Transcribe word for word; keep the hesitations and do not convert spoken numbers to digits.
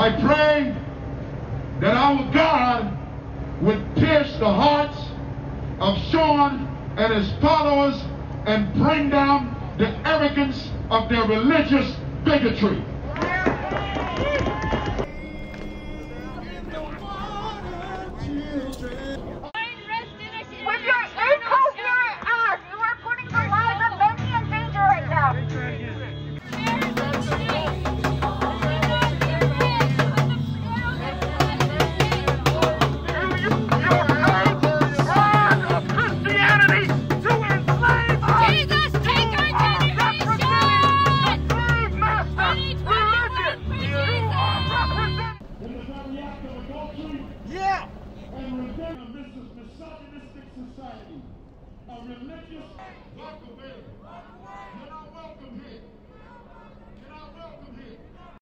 I pray that our God would pierce the hearts of Sean and his followers and bring down the arrogance of their religious bigotry. With your incoherent act, you are putting the lives of many in danger right now. Christianity to enslave us! Jesus, take our generation! Slave master religion! You are representing! In the very act of adultery Yeah! and revenge of this misogynistic society, a religious walk away. You know what?